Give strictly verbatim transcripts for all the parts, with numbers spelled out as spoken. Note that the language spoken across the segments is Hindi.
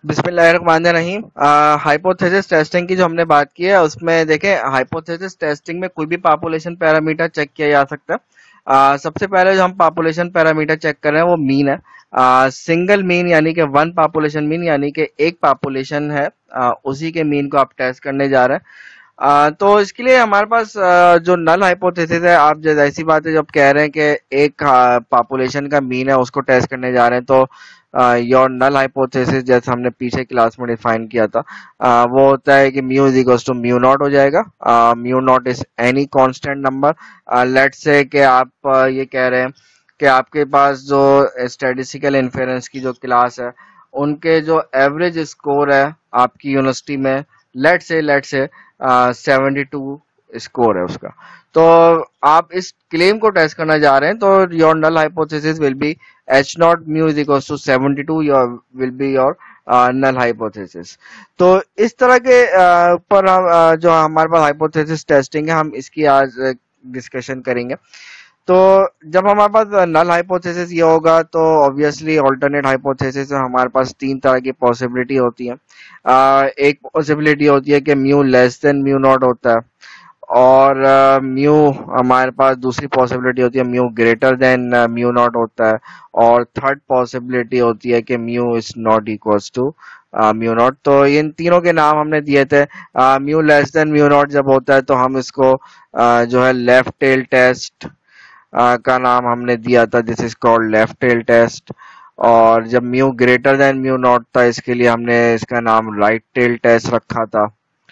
बिस्मिल्लाहिर्रहमानिर्रहीम। हाइपोथेसिस टेस्टिंग की जो हमने बात की है उसमें देखें, हाइपोथेसिस टेस्टिंग में कोई भी पॉपुलेशन पैरामीटर चेक किया जा सकता है। आ, सबसे पहले जो हम पॉपुलेशन पैरामीटर चेक कर रहे हैं वो मीन है। सिंगल मीन यानी कि वन पॉपुलेशन मीन यानी कि एक पॉपुलेशन है, आ, उसी के मीन को आप टेस्ट करने जा रहे हैं। आ, तो इसके लिए हमारे पास आ, जो नल हाइपोथेसिस है, आप जैसे ऐसी बात है जब कह रहे हैं कि एक पॉपुलेशन का मीन है उसको टेस्ट करने जा रहे हैं, तो योर नल हाइपोथेसिस जैसे हमने पीछे क्लास में डिफाइन किया था, आ, वो होता है कि mu is equals to mu not हो जाएगा। Mu not is any constant number. Let's say कि आप आ, ये कह रहे हैं कि आपके पास जो स्टैटिस्टिकल इन्फेरेंस की जो क्लास है उनके जो एवरेज स्कोर है आपकी यूनिवर्सिटी में, लेट से लेट से सेवेंटी टू स्कोर है उसका, तो आप इस क्लेम को टेस्ट करना जा रहे हैं, तो your null hypothesis will be H not mu is equal to seventy two, your will be your null hypothesis. तो इस तरह के uh, पर हम uh, जो हमारे पास हाइपोथेसिस टेस्टिंग है हम इसकी आज डिस्कशन करेंगे। तो जब हमारे पास नल हाइपोथेसिस ये होगा तो ऑब्वियसली ऑल्टरनेट हाइपोथेसिस में हमारे पास तीन तरह की पॉसिबिलिटी होती है। आ, एक पॉसिबिलिटी होती है कि mu less than mu not होता है, और म्यू हमारे पास दूसरी पॉसिबिलिटी होती है mu greater than mu not होता है, और थर्ड पॉसिबिलिटी होती है कि mu is not equals to mu not. तो इन तीनों के नाम हमने दिए थे। Mu less than mu not जब होता है तो हम इसको uh, जो है लेफ्ट टेल टेस्ट आ, का नाम हमने दिया था, this is called left tail test. और जब mu greater than mu not था इसके लिए हमने इसका नाम राइट टेल टेस्ट रखा था।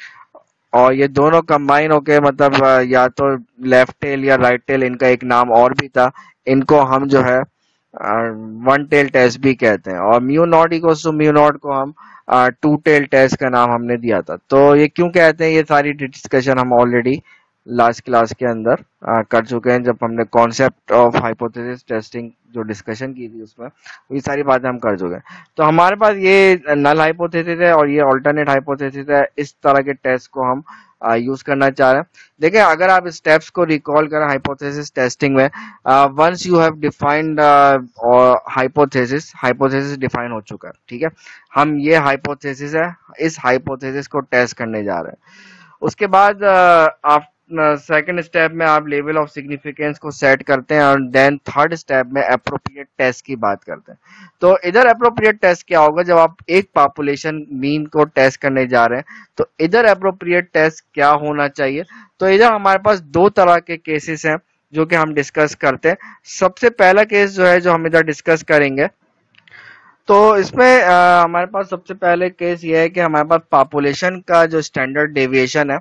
और ये दोनों कंबाइन होके मतलब आ, या तो लेफ्ट टेल या राइट टेल, इनका एक नाम और भी था, इनको हम जो है वन टेल टेस्ट भी कहते हैं। और mu not equals to mu not को हम टू टेल टेस्ट का नाम हमने दिया था। तो ये क्यों कहते हैं, ये सारी डिस्कशन हम ऑलरेडी लास्ट क्लास के अंदर आ, कर चुके हैं, जब हमने कॉन्सेप्ट ऑफ हाइपोथेसिस टेस्टिंग जो डिस्कशन की थी उसमें ये सारी बातें हम कर चुके हैं। तो हमारे पास ये नल हाइपोथेसिस है और ये अल्टरनेट हाइपोथेसिस है, इस तरह के टेस्ट को हम यूज करना चाह रहे हैं। देखिए, अगर आप स्टेप्स को रिकॉल करें हाइपोथेसिस टेस्टिंग में, once you have defined hypothesis, hypothesis define हो चुका है, ठीक है। हम ये हाइपोथेसिस है, इस हाइपोथेसिस को टेस्ट करने जा रहे हैं। उसके बाद आप सेकंड स्टेप में आप लेवल ऑफ सिग्निफिकेंस को सेट करते हैं, और देन थर्ड स्टेप में अप्रोप्रिएट टेस्ट की बात करते हैं। तो इधर अप्रोप्रिएट टेस्ट क्या होगा, जब आप एक पॉपुलेशन मीन को टेस्ट करने जा रहे हैं तो इधर अप्रोप्रिएट टेस्ट क्या होना चाहिए। तो इधर हमारे पास दो तरह के केसेस हैं जो कि हम डिस्कस करते हैं। सबसे पहला केस जो है जो हम इधर डिस्कस करेंगे, तो इसमें आ, हमारे पास सबसे पहले केस ये है कि हमारे पास पॉपुलेशन का जो स्टैंडर्ड डेविएशन है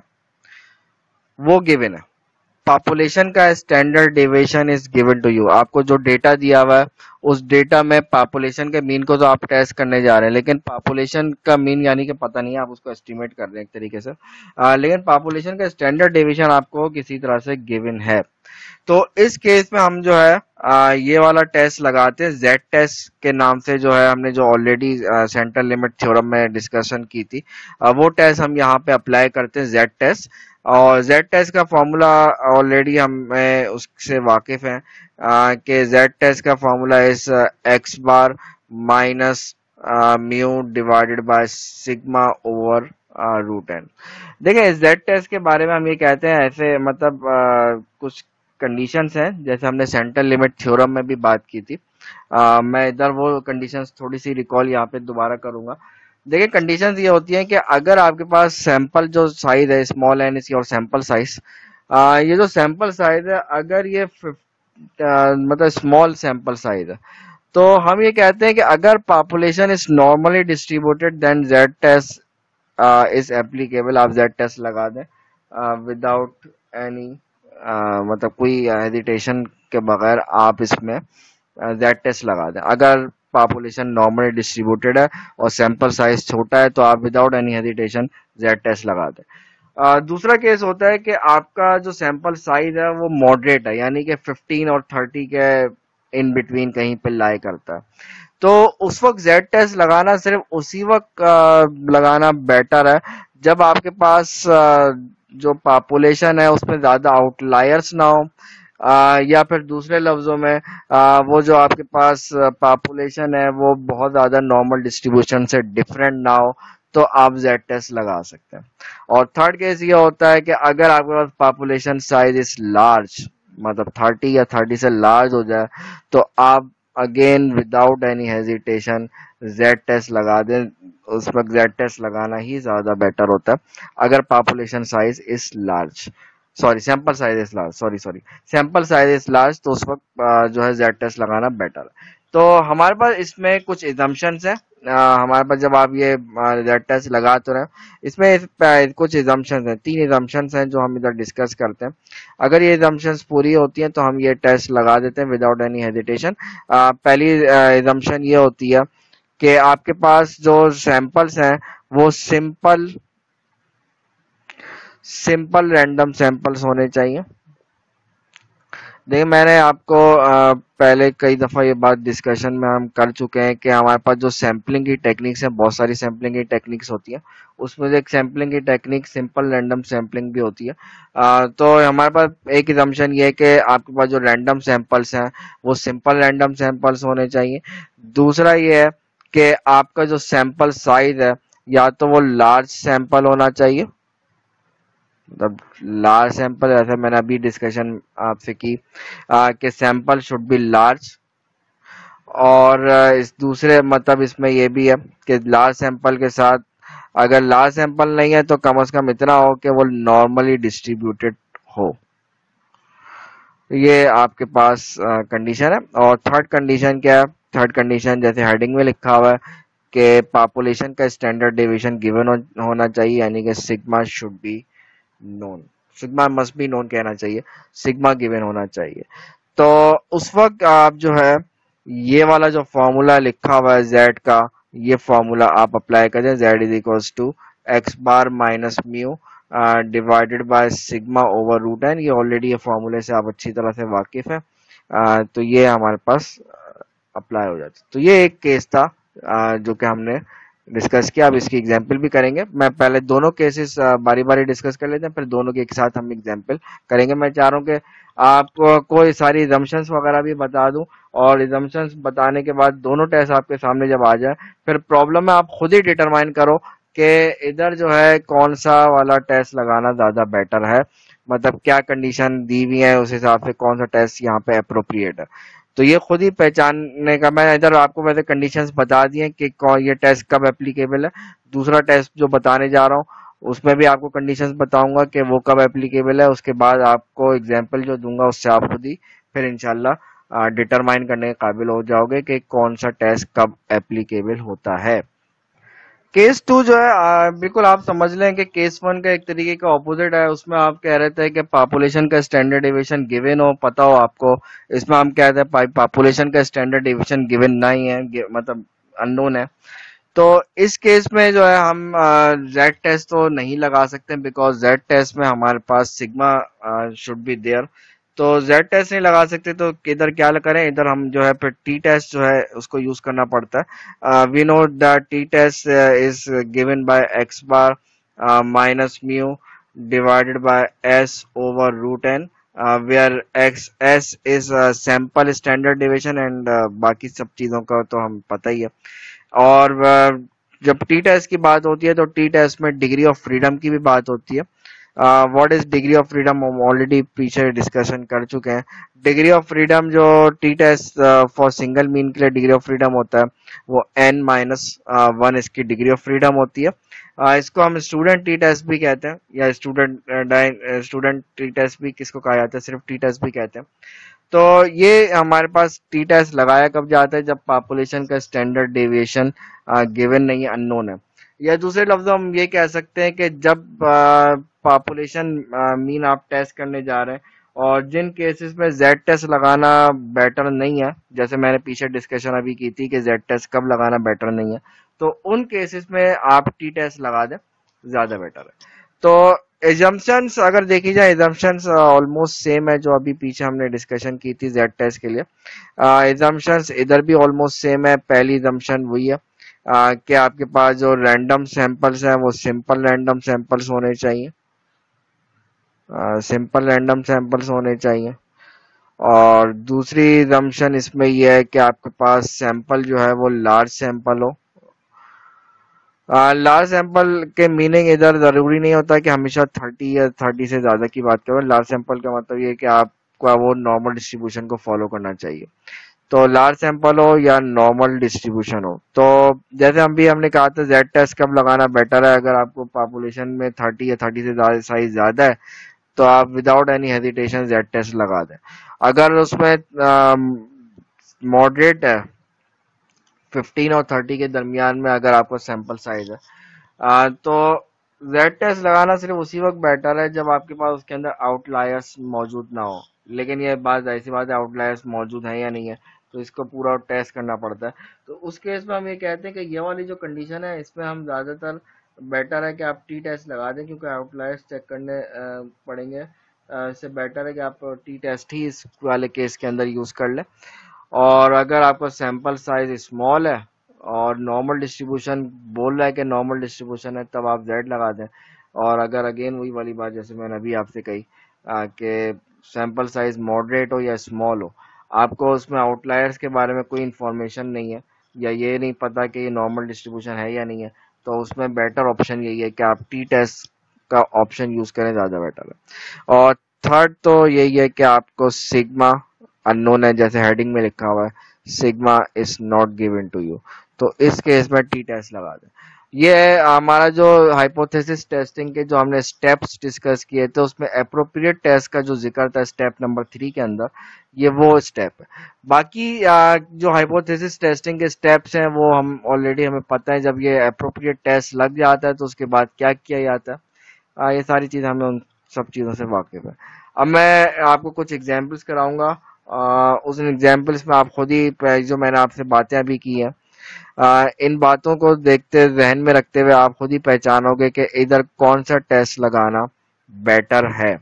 वो गिवन है। पॉपुलेशन का standard deviation is given to you. आपको जो डेटा दिया हुआ है उस डेटा में पॉपुलेशन के मीन को तो आप टेस्ट करने जा रहे हैं, लेकिन पॉपुलेशन का मीन यानी कि पता नहीं है, आप उसको एस्टिमेट कर रहे हैं एक तरीके से, आ, लेकिन पॉपुलेशन का स्टैंडर्ड डेविएशन आपको किसी तरह से गिवन है। तो इस केस में हम जो है आ, ये वाला टेस्ट लगाते हैं जेड टेस्ट के नाम से, जो है हमने जो ऑलरेडी सेंट्रल लिमिट थ्योरम में डिस्कशन की थी, आ, वो टेस्ट हम यहाँ पे अप्लाई करते हैं जेड टेस्ट। और जेड टेस्ट का फॉर्मूला ऑलरेडी हमें उससे वाकिफ हैं कि जेड टेस्ट का formula is X bar minus mu divided by sigma over root n. देखिए, जेड टेस्ट के बारे में हम ये कहते हैं ऐसे, मतलब आ, कुछ कंडीशंस हैं जैसे हमने सेंट्रल लिमिट थ्योरम में भी बात की थी। आ, मैं इधर वो कंडीशंस थोड़ी सी रिकॉल यहाँ पे दोबारा करूंगा। देखिए, कंडीशंस ये होती हैं कि अगर आपके पास सैंपल जो साइज है, small n is your sample size, ये जो सैंपल साइज है अगर ये आ, मतलब स्मॉल सैंपल साइज है, तो हम ये कहते हैं कि अगर population is normally distributed then Z test is applicable. आप जेड टेस्ट लगा दें विदाउट एनी, मतलब कोई हेजिटेशन के बगैर आप इसमें जेड टेस्ट लगा दें। अगर पॉपुलेशन नॉर्मली डिस्ट्रीब्यूटेड है और सैंपल साइज छोटा है तो आप without any hesitation Z test लगा दें। uh, दूसरा केस होता है कि आपका जो सैंपल साइज है वो मॉडरेट है, यानी कि फिफ्टीन और थर्टी के इन बिटवीन कहीं पे लाई करता है, तो उस वक्त जेड टेस्ट लगाना सिर्फ उसी वक्त uh, लगाना बेटर है जब आपके पास uh, जो पॉपुलेशन है उसमें ज्यादा आउटलायर्स ना हो, आ, या फिर दूसरे लफ्जों में आ, वो जो आपके पास पॉपुलेशन है वो बहुत ज्यादा नॉर्मल डिस्ट्रीब्यूशन से डिफरेंट ना हो, तो आप जेड टेस्ट लगा सकते हैं। और थर्ड केस ये होता है कि अगर आपके पास पॉपुलेशन साइज इज लार्ज, मतलब थर्टी या थर्टी से लार्ज हो जाए, तो आप again without any hesitation Z test लगा दें। उस वक्त जेड टेस्ट लगाना ही ज्यादा बेटर होता है अगर population size is large, sorry sample size is large, sorry sorry sample size is large, तो उस वक्त आ, जो है जेड टेस्ट लगाना बेटर है। तो हमारे पास इसमें कुछ इजम्पशंस है। हमारे पास जब आप ये जेड टेस्ट लगा तो रहे, इसमें इस, आ, कुछ इजम्पशंस हैं, तीन इजम्पशंस हैं जो हम इधर डिस्कस करते हैं। अगर ये इजम्पशंस पूरी होती हैं तो हम ये टेस्ट लगा देते हैं विदाउट एनी हेजिटेशन। पहली इजम्पशन ये होती है कि आपके पास जो सैंपल्स हैं वो सिंपल सिंपल रैंडम सैंपल्स होने चाहिए। देखिए मैंने आपको अ, पहले कई दफा ये बात डिस्कशन में हम कर चुके हैं कि हमारे पास जो सैम्पलिंग की टेक्निक्स हैं, बहुत सारी सैम्पलिंग की टेक्निक्स होती है। उसमें से एक सैम्पलिंग की टेक्निक सिंपल रैंडम सैम्पलिंग भी होती है। अ, तो हमारे पास एक एजम्पशन ये है कि आपके पास जो रैंडम सैंपल्स हैं वो सिंपल रैंडम सैंपल्स होने चाहिए। दूसरा ये है कि आपका जो सैंपल साइज है या तो वो लार्ज सैंपल होना चाहिए, मतलब लार्ज सैंपल, ऐसा मैंने अभी डिस्कशन आपसे की आ, कि सैंपल शुड बी लार्ज। और आ, इस दूसरे मतलब इसमें ये भी है कि लार्ज सैंपल के साथ अगर लार्ज सैंपल नहीं है तो कम से कम इतना हो कि वो नॉर्मली डिस्ट्रीब्यूटेड हो। ये आपके पास कंडीशन है। और थर्ड कंडीशन क्या है? थर्ड कंडीशन जैसे हेडिंग में लिखा हुआ है कि पॉपुलेशन का स्टैंडर्ड डेविएशन गिवन हो, होना चाहिए, यानी कि sigma should be known, sigma must be known कहना चाहिए, सिग्मा गिवन होना चाहिए। तो उस वक्त आप जो है ये वाला जो फॉर्मूला लिखा हुआ है जेड का, ये फॉर्मूला आप अप्लाई करें, Z is equals to X bar minus mu divided by sigma over root n. ये ऑलरेडी ये फॉर्मूले से आप अच्छी तरह से वाकिफ है। uh, तो ये हमारे पास अप्लाई हो जाता है। तो ये एक केस था uh, जो कि हमने डिस्कस किया। अब इसकी एग्जाम्पल भी करेंगे। मैं पहले दोनों केसेस बारी बारी डिस्कस कर लेते हैं, फिर दोनों के एक साथ हम एग्जाम्पल करेंगे। मैं चाह रहा हूँ कि आपको ये सारी इजम्पशंस वगैरह भी बता दूं, और इजम्पशंस बताने के बाद दोनों टेस्ट आपके सामने जब आ जाए, फिर प्रॉब्लम में आप खुद ही डिटरमाइन करो कि इधर जो है कौन सा वाला टेस्ट लगाना ज्यादा बेटर है, मतलब क्या कंडीशन दी हुई है उस हिसाब से कौन सा टेस्ट यहाँ पे अप्रोप्रिएट है। तो ये खुद ही पहचानने का, मैं इधर आपको वैसे कंडीशंस बता दिए कि कौन ये टेस्ट कब एप्लीकेबल है। दूसरा टेस्ट जो बताने जा रहा हूँ उसमें भी आपको कंडीशंस बताऊंगा कि वो कब एप्लीकेबल है। उसके बाद आपको एग्जाम्पल जो दूंगा उससे आप खुद ही फिर इंशाल्लाह डिटरमाइन करने के काबिल हो जाओगे कि कौन सा टेस्ट कब एप्लीकेबल होता है। केस टू जो है आ, बिल्कुल आप समझ लें कि केस वन का एक तरीके का ऑपोजिट है। उसमें आप कह रहे थे कि पॉपुलेशन का स्टैंडर्ड डेविएशन गिवन हो, पता हो आपको। इसमें हम कह रहे थे पॉपुलेशन का स्टैंडर्ड डेविएशन गिवन नहीं है, मतलब अननोन है। तो इस केस में जो है हम जेड टेस्ट तो नहीं लगा सकते, बिकॉज जेड टेस्ट में हमारे पास सिग्मा शुड बी देयर। तो जेड टेस्ट नहीं लगा सकते तो इधर क्या करें, इधर हम जो है फिर टी टेस्ट जो है उसको यूज करना पड़ता है। We know that T test is given by X bar minus mu divided by S over root n, where X S is sample standard deviation and बाकी सब चीजों का तो हम पता ही है। और uh, जब टी टेस्ट की बात होती है तो टी टेस्ट में डिग्री ऑफ फ्रीडम की भी बात होती है। What is degree of freedom हम ऑलरेडी पीछे डिस्कशन कर चुके हैं। डिग्री ऑफ फ्रीडम जो T test for single mean के लिए डिग्री ऑफ फ्रीडम होता है वो एन माइनस वन इसकी डिग्री ऑफ फ्रीडम होती है। uh, इसको हम स्टूडेंट टी टेस्ट भी कहते हैं, या स्टूडेंट स्टूडेंट टी टेस्ट भी किसको कहा जाता है, सिर्फ टी टेस्ट भी कहते हैं। तो ये हमारे पास टी टेस्ट लगाया कब जाता है, जब पॉपुलेशन का स्टैंडर्ड डेविएशन गिवन नहीं है, अननोन है। या दूसरे लफ्जों हम ये कह सकते हैं कि जब पॉपुलेशन मीन आप टेस्ट करने जा रहे हैं और जिन केसेस में जेड टेस्ट लगाना बेटर नहीं है, जैसे मैंने पीछे डिस्कशन अभी की थी कि जेड टेस्ट कब लगाना बेटर नहीं है, तो उन केसेस में आप टी टेस्ट लगा दें, ज्यादा बेटर है। तो एजम्पशंस अगर देखी जाए, एजम्पशंस ऑलमोस्ट सेम है जो अभी पीछे हमने डिस्कशन की थी जेड टेस्ट के लिए। एजम्पशंस इधर भी ऑलमोस्ट सेम है। पहली एजम्पशन वही है uh, कि आपके पास जो रैंडम सैंपल्स हैं वो सिंपल रैंडम सैंपल्स होने चाहिए, सिंपल रैंडम सैंपल्स होने चाहिए। और दूसरी assumption इसमें यह है कि आपके पास सैंपल जो है वो लार्ज सैंपल हो। लार्ज सैंपल के मीनिंग इधर जरूरी नहीं होता कि हमेशा थर्टी या थर्टी से ज्यादा की बात करें। लार्ज सैंपल का मतलब ये है कि आपका वो नॉर्मल डिस्ट्रीब्यूशन को फॉलो करना चाहिए। तो लार्ज सैंपल हो या नॉर्मल डिस्ट्रीब्यूशन हो, तो जैसे हम भी हमने कहा था जेड टेस्ट कब लगाना बेटर है, अगर आपको पॉपुलेशन में थर्टी या थर्टी से ज्यादा साइज ज्यादा है तो आप without any hesitation Z test लगा दें। अगर उसमें मॉडरेट है फिफ्टीन और थर्टी के दरमियान में अगर आपको सैंपल साइज है, आ, तो जेड टेस्ट लगाना सिर्फ उसी वक्त बेटर है जब आपके पास उसके अंदर आउटलायर्स मौजूद ना हो। लेकिन ये बात ऐसी बात है, आउटलायर्स मौजूद है या नहीं है, तो इसको पूरा टेस्ट करना पड़ता है। तो उस केस में हम ये कहते हैं कि ये वाली जो कंडीशन है इसमें हम ज्यादातर बेटर है कि आप टी टेस्ट लगा दें, क्योंकि आउटलायर्स चेक करने अ, पड़ेंगे। अ, इससे बेटर है कि आप टी टेस्ट ही इस वाले केस के अंदर यूज कर लें। और अगर आपका सैंपल साइज स्मॉल है और नॉर्मल डिस्ट्रीब्यूशन बोल रहा है कि नॉर्मल डिस्ट्रीब्यूशन है, तब आप जेड लगा दें। और अगर अगेन वही वाली बात जैसे मैंने अभी आपसे कही आ, कि सैंपल साइज मॉडरेट हो या स्मॉल हो, आपको उसमें आउटलायर्स के बारे में कोई इंफॉर्मेशन नहीं है या ये नहीं पता कि ये नॉर्मल डिस्ट्रीब्यूशन है या नहीं है, तो उसमें बेटर ऑप्शन यही है कि आप टी टेस्ट का ऑप्शन यूज करें, ज्यादा बेटर है। और थर्ड तो यही है कि आपको सिग्मा अननोन है, जैसे हेडिंग में लिखा हुआ है sigma is not given to you, तो इस केस में टी टेस्ट लगा दें। ये है हमारा जो हाइपोथेसिस टेस्टिंग के जो हमने स्टेप्स डिस्कस किए थे, उसमें अप्रोप्रिएट टेस्ट का जो जिक्र था स्टेप नंबर थ्री के अंदर, ये वो स्टेप है। बाकी आ, जो हाइपोथेसिस टेस्टिंग के स्टेप्स हैं वो हम ऑलरेडी हमें पता है, जब ये अप्रोप्रिएट टेस्ट लग जाता है तो उसके बाद क्या किया जाता है, आ, ये सारी चीज हमें उन सब चीजों से वाकिफ है। अब मैं आपको कुछ एग्जाम्पल्स कराऊंगा, आ, उस एग्जाम्पल्स में आप खुद ही जो मैंने आपसे बातें अभी की हैं, आ, इन बातों को देखते जहन में रखते हुए आप खुद ही पहचानोगे कि इधर कौन सा टेस्ट लगाना बेटर है।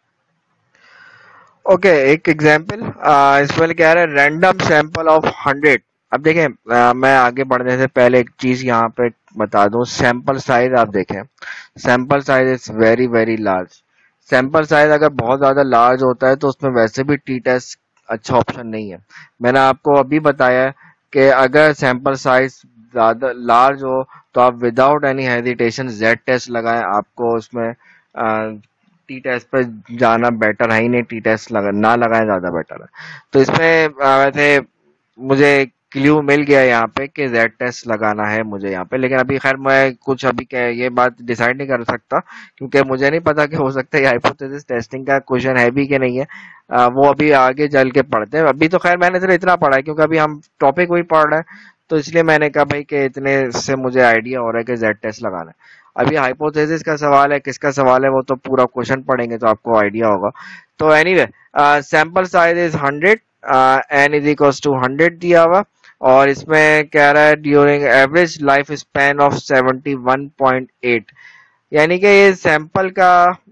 ओके, एक एग्जाम्पल इसमें क्या है, रैंडम सैंपल ऑफ हंड्रेड। अब देखें, आ, मैं आगे बढ़ने से पहले एक चीज यहाँ पे बता दूं, सैंपल साइज आप देखें, sample size is very very large. Sample size अगर बहुत ज्यादा लार्ज होता है तो उसमें वैसे भी टी टेस्ट अच्छा ऑप्शन नहीं है। मैंने आपको अभी बताया कि अगर सैंपल साइज ज्यादा लार्ज हो तो आप without any hesitation Z test लगाएं, आपको उसमें टी टेस्ट पे जाना बेटर है ही नहीं, टी टेस्ट लगा ना लगाएं ज्यादा बेटर है। तो इसमें आ, वैसे मुझे क्ल्यू मिल गया यहाँ पे कि जेड टेस्ट लगाना है मुझे यहाँ पे, लेकिन अभी खैर मैं कुछ अभी क्या ये बात डिसाइड नहीं कर सकता, क्योंकि मुझे नहीं पता कि हो सकता है हाइपोथेसिस टेस्टिंग का क्वेश्चन है भी कि नहीं है। आ, वो अभी आगे चल के पढ़ते हैं। अभी तो खैर मैंने सिर्फ इतना पढ़ा है क्योंकि अभी हम टॉपिक वही पढ़ रहे हैं, तो इसलिए मैंने कहा भाई कि इतने से मुझे आइडिया हो रहा है कि जेड टेस्ट लगाना है। अभी हाइपोथेसिस का सवाल है, किसका सवाल है, वो तो पूरा क्वेश्चन पढ़ेंगे तो आपको आइडिया होगा। तो anyway, sample size is hundred, n is equals to hundred दिया हुआ, और इसमें कह रहा है during average life span of seventy one point eight, यानी कि ये सैंपल का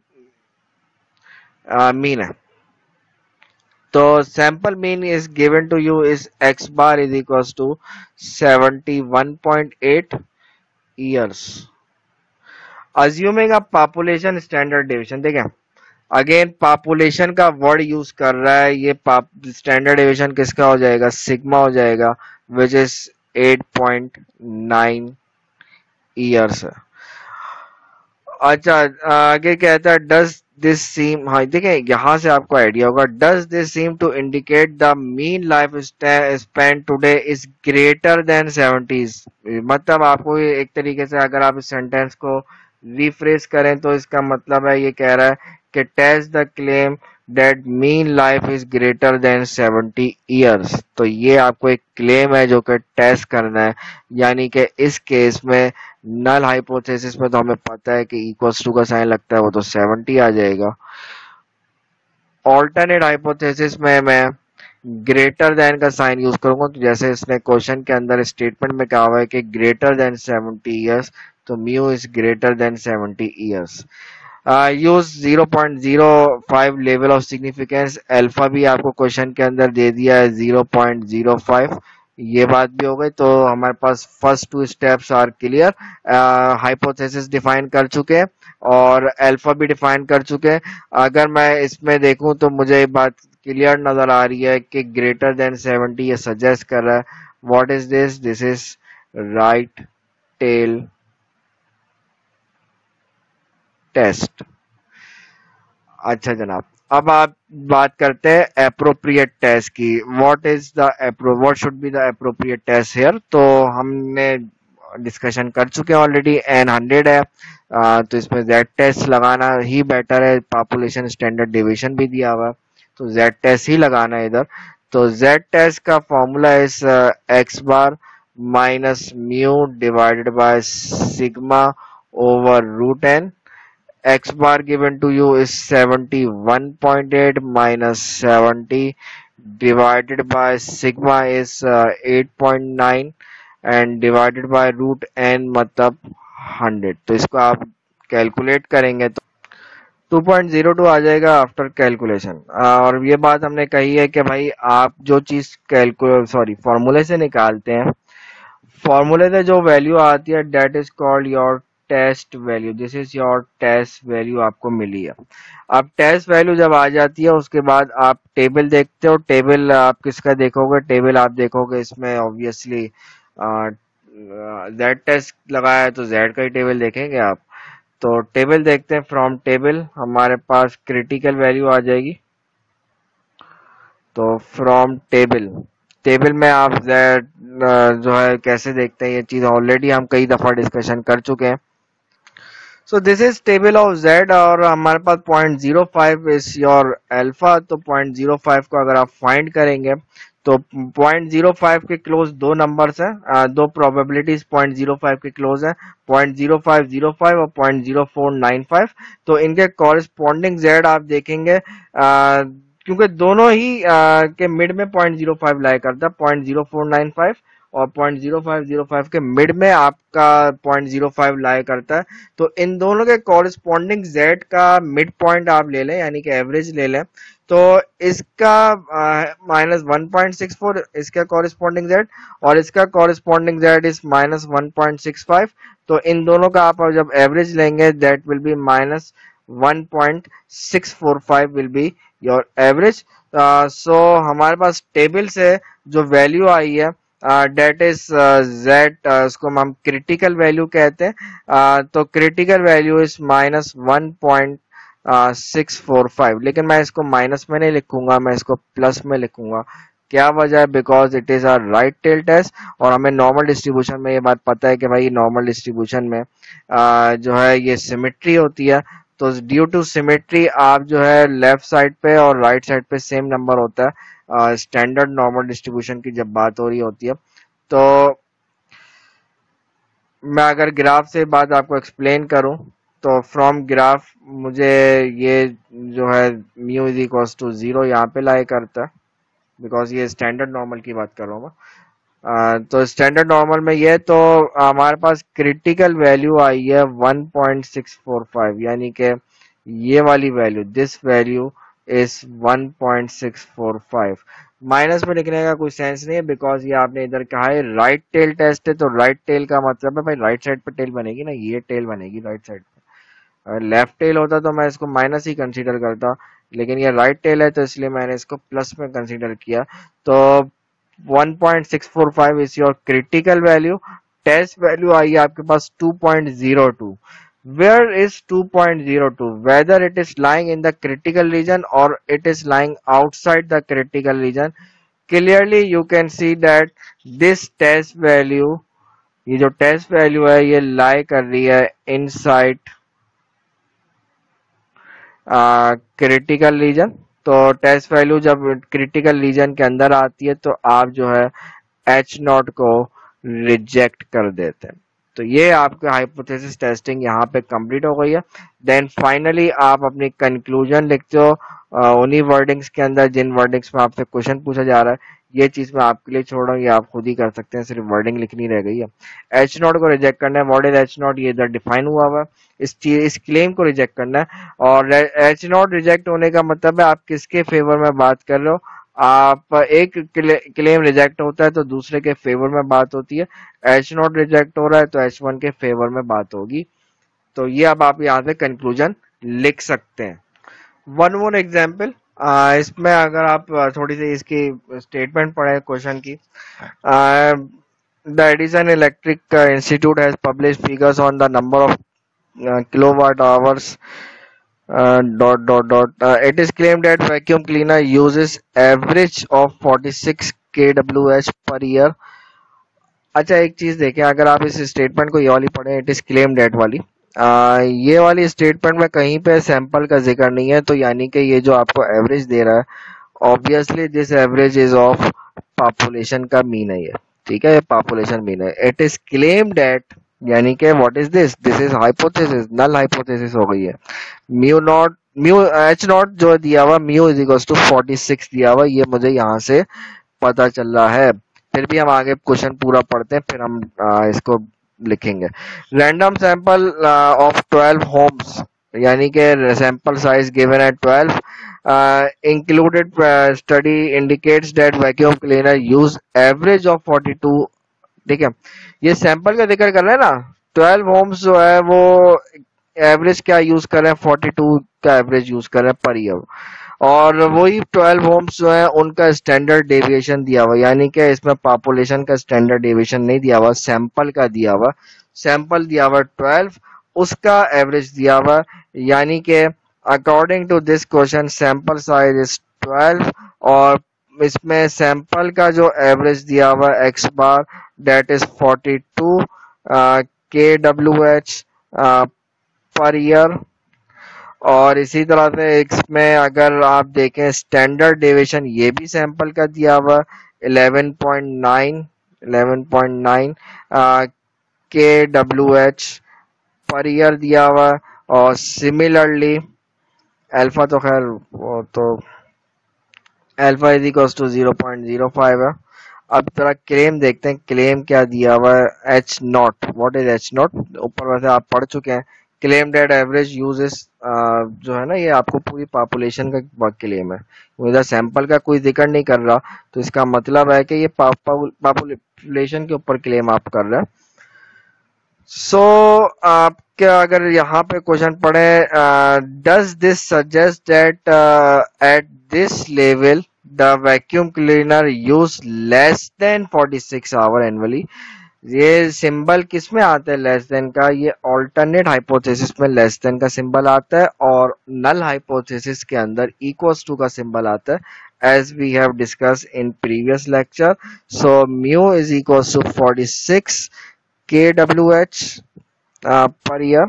मीन uh, है। तो sample mean is given to you is X bar is equals to seventy one point eight years, assuming a population standard deviation. देखें अगेन पॉपुलेशन का वर्ड यूज कर रहा है, ये स्टैंडर्ड डेविएशन किसका हो जाएगा, सिग्मा हो जाएगा, which is eight point nine years है। अच्छा, आगे कहता है डज दिस सीम, हाँ देखिए यहां से आपको आइडिया होगा, does this seem to indicate the mean life span today is greater than seventies. मतलब आपको ये एक तरीके से अगर आप इस सेंटेंस को रिफ्रेश करें तो इसका मतलब है, ये कह रहा है कि test the claim that mean life is greater than seventy years. तो ये आपको एक क्लेम है जो कि टेस्ट करना है, यानी कि इस केस में नल हाइपोथेसिस में तो हमें पता है कि इक्वल्स टू का साइन लगता है, वो तो सेवेंटी आ जाएगा। ऑल्टरनेट हाइपोथेसिस में मैं ग्रेटर देन का साइन यूज करूंगा, तो जैसे इसने क्वेश्चन के अंदर स्टेटमेंट में कहा हुआ है कि ग्रेटर देन सेवेंटी ईयर्स, तो mu is greater than seventy years. Use zero point zero five level of significance, alpha भी आपको क्वेश्चन के अंदर दे दिया है ज़ीरो पॉइंट ज़ीरो फाइव, ये बात भी हो गई। तो हमारे पास first two steps are clear. Hypothesis define कर चुके हैं और अल्फा भी डिफाइन कर चुके हैं। अगर मैं इसमें देखूं तो मुझे ये बात क्लियर नजर आ रही है कि ग्रेटर देन सेवेंटी ये सजेस्ट कर रहा है। What is this? This is right tail test. अच्छा जनाब, अब आप बात करते हैं अप्रोप्रिएट टेस्ट की। What is the appro what should be the appropriate test here? तो हमने डिस्कशन कर चुके हैं ऑलरेडी। एन हंड्रेड है, आ, तो इसमें जेड टेस्ट लगाना ही बेटर है। पॉपुलेशन स्टैंडर्ड डिवीजन भी दिया हुआ है, तो जेड टेस्ट ही लगाना है इधर। तो जेड टेस्ट का formula is X bar minus mu divided by sigma over root n. X bar given to you is seventy-one point eight minus seventy divided by sigma is uh, eight point nine and divided by root n मतलब हंड्रेड। तो इसको आप कैलकुलेट करेंगे तो टू पॉइंट ज़ीरो टू आ जाएगा आफ्टर कैलकुलेशन। और ये बात हमने कही है कि भाई आप जो चीज कैलकुलेट सॉरी फॉर्मूले से निकालते हैं, फॉर्मूले से जो वैल्यू आती है that is called your test value. This is your test value आपको मिली है। अब टेस्ट वैल्यू जब आ जाती है उसके बाद आप टेबल देखते हो। टेबल आप किसका देखोगे? टेबल आप देखोगे इसमें ऑब्वियसली जेड टेस्ट लगाया है तो जेड का ही टेबल देखेंगे आप। तो टेबल देखते हैं। फ्रॉम टेबल हमारे पास क्रिटिकल वैल्यू आ जाएगी। तो फ्रॉम टेबल टेबल में आप जेड जो है कैसे देखते हैं, ये चीज ऑलरेडी हम कई दफा डिस्कशन कर चुके हैं। So this is table of Z और हमारे पास point zero five is your alpha. तो पॉइंट जीरो फाइव को अगर आप फाइंड करेंगे तो पॉइंट जीरो फाइव के क्लोज दो नंबर्स हैं, दो प्रोबेबिलिटीज पॉइंट जीरो फाइव के क्लोज हैं, point zero five zero five और point zero four nine five. तो इनके कॉरेस्पॉन्डिंग जेड आप देखेंगे, आ, क्योंकि दोनों ही आ, के मिड में पॉइंट जीरो फाइव लाई करता है, point zero four nine five और point zero five zero five के मिड में आपका पॉइंट जीरो फाइव लाई करता है। तो इन दोनों के कॉरेस्पॉन्डिंग जेड का मिड पॉइंट आप ले लें, यानी कि एवरेज ले लें। तो इसका minus one point six four इसका कॉरेस्पॉन्डिंग जेड और इसका corresponding Z is minus one point six five. तो इन दोनों का आप जब एवरेज लेंगे that will be minus one point six four five will be your average. So हमारे पास टेबल से जो वैल्यू आई है डेट इज जेड, उसको हम क्रिटिकल वैल्यू कहते हैं। uh, तो critical value is minus one point six four five. लेकिन मैं इसको माइनस में नहीं लिखूंगा, मैं इसको प्लस में लिखूंगा। क्या वजह है? Because it is a right tail test और हमें नॉर्मल डिस्ट्रीब्यूशन में ये बात पता है कि भाई नॉर्मल डिस्ट्रीब्यूशन में uh, जो है ये सिमेट्री होती है। तो ड्यू टू सिमेट्री आप जो है लेफ्ट साइड पे और राइट साइड पे सेम नंबर होता है स्टैंडर्ड नॉर्मल डिस्ट्रीब्यूशन की जब बात हो रही होती है। तो मैं अगर ग्राफ से बात आपको एक्सप्लेन करूं तो फ्रॉम ग्राफ मुझे ये जो है mu is equals to zero यहाँ पे लाई करता है, बिकॉज ये स्टैंडर्ड नॉर्मल की बात कर रहा हूँ मैं। आ, तो स्टैंडर्ड नॉर्मल में ये तो हमारे पास क्रिटिकल वैल्यू आई है one point six four five, यानी कि ये वाली value this value is one point six four five. Minus में लिखने का कोई सेंस नहीं है बिकॉज ये आपने इधर कहा है राइट टेल टेस्ट है। तो राइट टेल का मतलब है भाई राइट साइड पे टेल बनेगी ना, ये टेल बनेगी राइट साइड पे। अगर लेफ्ट टेल होता तो मैं इसको माइनस ही कंसीडर करता, लेकिन ये राइट टेल है तो इसलिए मैंने इसको प्लस में कंसीडर किया। तो one point six four five is your critical value. Test value आई है आपके पास two point zero two. Where is two point zero two? Whether it is lying in the critical region or it is lying outside the critical region. Clearly you can see that this test value, ये जो test value है ये lie कर रही है inside क्रिटिकल रीजन। तो टेस्ट वैल्यू जब क्रिटिकल रीजन के अंदर आती है तो आप जो है एच नॉट को रिजेक्ट कर देते हैं। तो ये आपका हाइपोथेसिस टेस्टिंग यहाँ पे कंप्लीट हो गई है। देन फाइनली आप अपनी कंक्लूजन लिखते हो उन्हीं वर्डिंग्स के अंदर जिन वर्डिंग्स में आपसे क्वेश्चन पूछा जा रहा है। ये चीज मैं आपके लिए छोड़ रहा हूँ, ये आप खुद ही कर सकते हैं, सिर्फ वर्डिंग लिखनी रह गई है। एच नॉट को रिजेक्ट करना है। What is H not? ये इधर डिफाइन हुआ हुआ है, इस इस क्लेम को रिजेक्ट करना है। और एच नॉट रिजेक्ट होने का मतलब है आप किसके फेवर में बात कर रहे हो? आप एक क्लेम रिजेक्ट होता है तो दूसरे के फेवर में बात होती है, एच नॉट रिजेक्ट हो रहा है तो एच वन के फेवर में बात होगी। तो ये अब आप यहाँ से कंक्लूजन लिख सकते हैं। वन मोर एग्जाम्पल, इसमें अगर आप थोड़ी सी इसकी स्टेटमेंट पढ़े क्वेश्चन की, the Edison electric institute has publish figures on the number of kilowatt hours dot dot dot uh, it is claimed that vacuum cleaner uses average of forty-six kWh per year। अच्छा एक चीज देखें, अगर आप इस स्टेटमेंट को ये वाली पढ़ें, इट इज क्लेम डेट वाली, आ, ये वाली स्टेटमेंट में कहीं पे सैंपल का जिक्र नहीं है, तो यानी कि ये जो आपको एवरेज दे रहा है, obviously this average is of population का मीन है ये, ठीक है, ये पॉपुलेशन मीन है। इट इज क्लेम डेट, यानी कि what is this, this is hypothesis, null hypothesis हो गई है। Mu naught mu H naught जो दिया हुआ, mu is equal to forty six दिया हुआ, ये मुझे यहाँ से पता चल रहा है। फिर भी हम आगे क्वेश्चन पूरा पढ़ते हैं, फिर हम आ, इसको लिखेंगे। Random sample of twelve homes, यानी कि sample size given at twelve, included study indicates that vacuum cleaner use average of forty two. ठीक है, ये सैंपल का जिक्र कर रहे हैं ना, ट्वेल्व होम्स जो है वो एवरेज क्या यूज कर रहे हैं, फोर्टी टू का एवरेज यूज कर रहे हैं पर ईयर, और वही ट्वेल्व होम्स जो है उनका स्टैंडर्ड डेविएशन दिया हुआ, यानी कि इसमें पॉपुलेशन का स्टैंडर्ड डेविएशन नहीं दिया हुआ, सैंपल का दिया हुआ, सैंपल दिया हुआ ट्वेल्व, उसका एवरेज दिया हुआ, यानी कि according to this question sample size is twelve, और इसमें सैंपल का जो एवरेज दिया हुआ x bar that is forty two K W H per year. और इसी तरह से इसमें अगर आप देखें स्टैंडर्ड डेविएशन, ये भी सैंपल का दिया हुआ eleven point nine eleven point nine K W H per year दिया हुआ, और सिमिलरली अल्फा तो खैर वो तो alpha is equal to zero point zero five है। अब तरह क्लेम देखते हैं, क्लेम क्या दिया हुआ है, H naught, what is H naught, ऊपर वैसे आप पढ़ चुके हैं। क्लेम डेट एवरेज यूजेस जो है ना, ये आपको पूरी पॉपुलेशन का क्लेम है, इधर सैंपल का कोई जिक्र नहीं कर रहा, तो इसका मतलब है कि ये पॉपुलेशन के ऊपर क्लेम आप कर रहे हैं। सो so, आपके अगर यहाँ पे क्वेश्चन पढ़े, does this suggest that at this level the vacuum cleaner use less than forty six hour annually. ये सिंबल किस में आता है लेस देन का, ये ऑल्टरनेट हाइपोथेसिस में लेस देन का सिंबल आता है, और नल हाइपोथेसिस के अंदर इक्वल्स टू का सिंबल आता है, as we have discuss in previous lecture. So mu is equals to forty six K W H per year,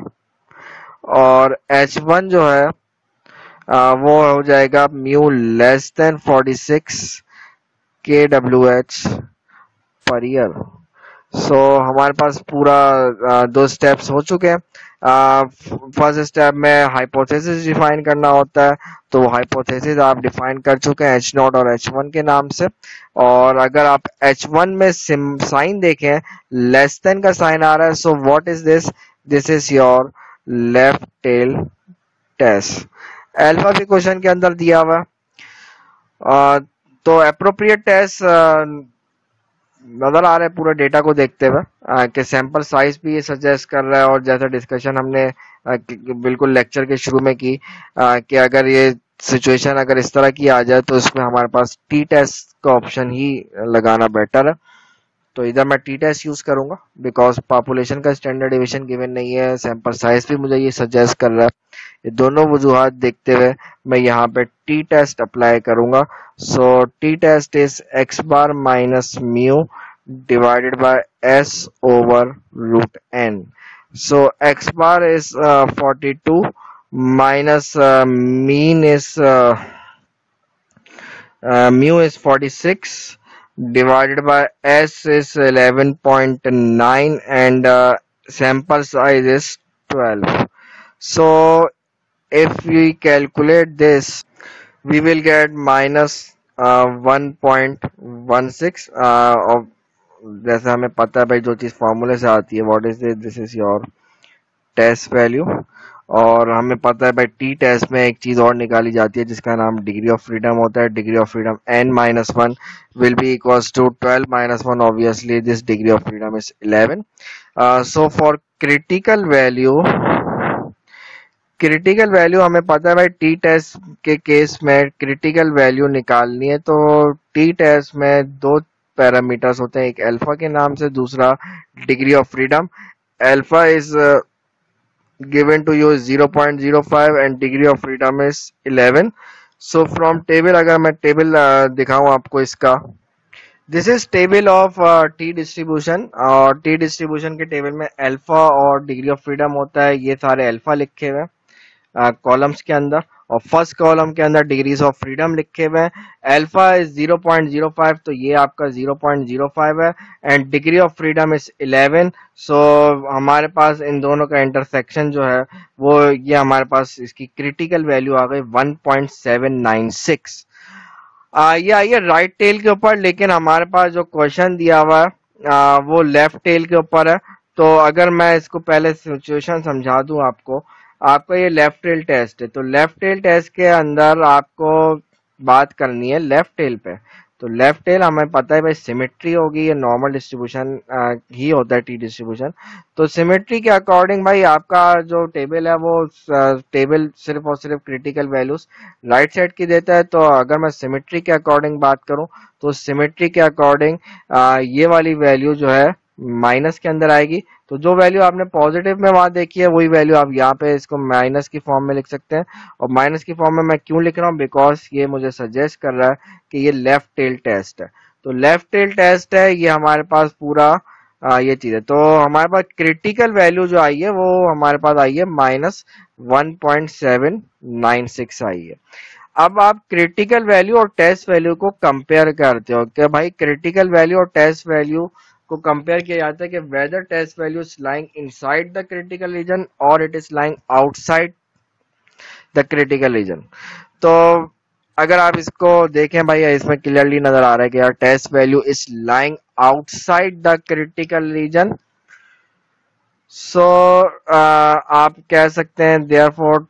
और एच वन जो है आ, वो हो जाएगा mu less than forty six K W H per year. So हमारे पास पूरा आ, दो स्टेप्स हो चुके हैं। फर्स्ट स्टेप में हाइपोथेसिस डिफाइन करना होता है, तो हाइपोथेसिस आप डिफाइन कर चुके हैं एच नॉट और एच वन के नाम से, और अगर आप एच वन में साइन देखें लेस देन का साइन आ रहा है, so what is this, this is your left tail test. Alpha भी क्वेश्चन के अंदर दिया हुआ, आ, तो अप्रोप्रिएट टेस्ट नजर आ रहा है पूरा डेटा को देखते हुए कि सैंपल साइज भी ये सजेस्ट कर रहा है, और जैसा डिस्कशन हमने आ, बिल्कुल लेक्चर के शुरू में की आ, कि अगर ये सिचुएशन अगर इस तरह की आ जाए तो इसमें हमारे पास टी टेस्ट का ऑप्शन ही लगाना बेटर है। तो इधर मैं टी टेस्ट यूज करूंगा बिकॉज पॉपुलेशन का स्टैंडर्ड डेविएशन गिवन नहीं है, सैंपल साइज भी मुझे ये सजेस्ट कर रहा है। ये दोनों वजूहात देखते हुए मैं यहाँ पे टी टेस्ट अप्लाई करूंगा। So T test is X bar minus mu divided by S over root N. So X bar is forty two minus mean is mu is forty six divided by S is eleven point nine and uh, sample size is twelve. So if we calculate this, we will get minus uh, one point one six uh, of, जैसे हमें पता है भाई जो चीज फॉर्मूले से आती है, what is this, this is your test value, और हमें पता है भाई टी टेस्ट में एक चीज और निकाली जाती है जिसका नाम डिग्री ऑफ फ्रीडम होता है. Degree of freedom N minus one will be equals to twelve minus one. Obviously this degree of freedom is eleven. So for critical value critical value हमें पता है भाई टी टेस्ट के केस में क्रिटिकल वैल्यू निकालनी है तो टी टेस्ट में दो पैरामीटर्स होते हैं, एक अल्फा के नाम से, दूसरा degree of freedom. Alpha is given to you is zero point zero five and degree of freedom is eleven. So from table अगर मैं टेबल दिखाऊं आपको इसका, this is table of T distribution. और टी डिस्ट्रीब्यूशन के टेबल में अल्फा और डिग्री ऑफ फ्रीडम होता है, ये सारे अल्फा लिखे हुए हैं कॉलम्स के अंदर, और फर्स्ट कॉलम के अंदर डिग्रीज ऑफ फ्रीडम लिखे हुए हैं. Alpha is zero point zero five तो ये आपका zero point zero five है and degree of freedom is eleven. सो हमारे पास इन दोनों का इंटरसेक्शन जो है वो ये हमारे पास इसकी क्रिटिकल वैल्यू आ गई one point seven nine six. आ, ये आइए राइट टेल के ऊपर, लेकिन हमारे पास जो क्वेश्चन दिया हुआ है आ, वो लेफ्ट टेल के ऊपर है. तो अगर मैं इसको पहले सिचुएशन समझा दूं आपको, आपका ये लेफ्ट टेल टेस्ट है, तो लेफ्ट टेल टेस्ट के अंदर आपको बात करनी है लेफ्ट टेल पे. तो लेफ्ट टेल हमें पता है भाई सिमेट्री होगी, ये नॉर्मल डिस्ट्रीब्यूशन ही होता है टी डिस्ट्रीब्यूशन. तो सिमेट्री के अकॉर्डिंग भाई आपका जो टेबल है वो टेबल सिर्फ और सिर्फ क्रिटिकल वैल्यूज राइट साइड की देता है. तो अगर मैं सिमेट्री के अकॉर्डिंग बात करूं तो सिमेट्री के अकॉर्डिंग ये वाली वैल्यू जो है माइनस के अंदर आएगी. तो जो वैल्यू आपने पॉजिटिव में वहां देखी है वही वैल्यू आप यहाँ पे इसको माइनस की फॉर्म में लिख सकते हैं. और माइनस की फॉर्म में मैं क्यों लिख रहा हूँ, बिकॉज ये मुझे सजेस्ट कर रहा है कि ये लेफ्ट टेल टेस्ट है. तो लेफ्ट टेल टेस्ट है, ये हमारे पास पूरा आ, ये चीज है. तो हमारे पास क्रिटिकल वैल्यू जो आई है वो हमारे पास आई है minus one point seven nine six आई है. अब आप क्रिटिकल वैल्यू और टेस्ट वैल्यू को कंपेयर करते हो कि भाई क्रिटिकल वैल्यू और टेस्ट वैल्यू को कंपेयर किया जाता है कि whether test value is lying inside the critical region और it is lying outside the critical region. तो अगर आप इसको देखें भाई इसमें क्लियरली नजर आ रहा है कि यार test value is lying outside the critical region. So आप कह सकते हैं देयरफॉर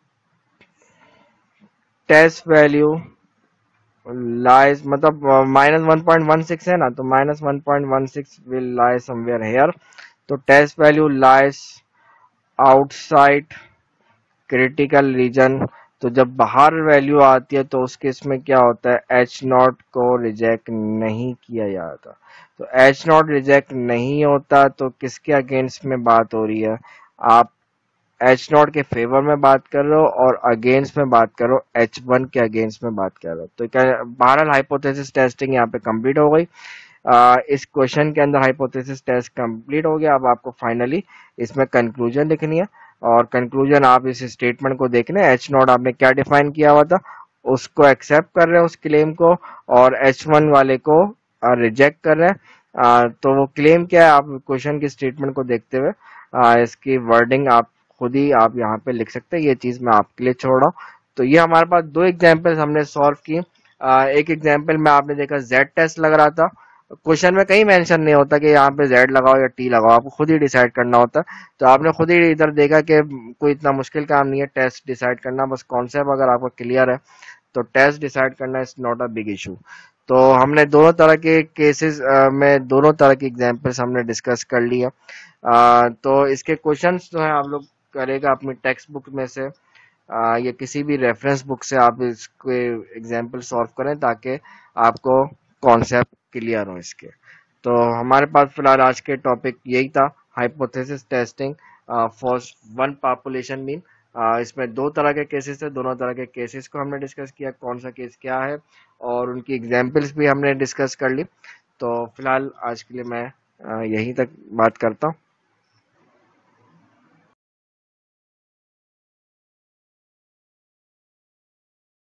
टेस्ट वैल्यू लाइज, मतलब minus one point one six है ना, तो minus one point one six will lie somewhere here. तो test value lies outside critical region. तो जब बाहर वैल्यू आती है तो उस केस में क्या होता है, एच नॉट को रिजेक्ट नहीं किया जाता. तो एच नॉट रिजेक्ट नहीं होता तो किसके अगेंस्ट में बात हो रही है, आप एच नॉट के फेवर में बात कर रहे हो और अगेंस्ट में बात करो एच वन के अगेंस्ट में बात कर रहे हो. तो क्या बहरहाल हाइपोथेसिस टेस्टिंग यहाँ पे कंप्लीट हो गई. आ, इस क्वेश्चन के अंदर हाइपोथेसिस टेस्ट कंप्लीट हो गया. अब आपको फाइनली इसमें कंक्लूजन लिखनी है और कंक्लूजन आप इस स्टेटमेंट को देख लें. एच नॉट आपने क्या डिफाइन किया हुआ था उसको एक्सेप्ट कर रहे हैं उस क्लेम को, और एच वन वाले को रिजेक्ट कर रहे हैं. आ, तो वो क्लेम क्या है आप क्वेश्चन की स्टेटमेंट को देखते हुए आ, इसकी वर्डिंग आप खुद ही आप यहाँ पे लिख सकते हैं. ये चीज मैं आपके लिए छोड़ रहा हूँ. तो ये हमारे पास दो एग्जाम्पल्स हमने सॉल्व की. आ, एक एग्जाम्पल में आपने देखा जेड टेस्ट लग रहा था, क्वेश्चन में कहीं मेंशन नहीं होता कि यहाँ पे जेड लगाओ या टी लगाओ, आपको खुद ही डिसाइड करना होता है. तो आपने खुद ही इधर देखा कि कोई इतना मुश्किल काम नहीं है टेस्ट डिसाइड करना, बस कॉन्सेप्ट अगर आपका क्लियर है तो टेस्ट डिसाइड करना is not a big issue. तो हमने दोनों तरह के केसेस में दोनों तरह की एग्जाम्पल्स हमने डिस्कस कर लिया. तो इसके क्वेश्चंस जो है आप लोग करेगा अपनी टेक्स्ट बुक में से आ, या किसी भी रेफरेंस बुक से आप इसके एग्जाम्पल सॉल्व करें ताकि आपको कॉन्सेप्ट क्लियर हो इसके. तो हमारे पास फिलहाल आज के टॉपिक यही था, hypothesis testing for one population mean. इसमें दो तरह के केसेस थे, दोनों तरह के केसेस को हमने डिस्कस किया, कौन सा केस क्या है और उनकी एग्जाम्पल्स भी हमने डिस्कस कर ली. तो फिलहाल आज के लिए मैं आ, यहीं तक बात करता हूँ.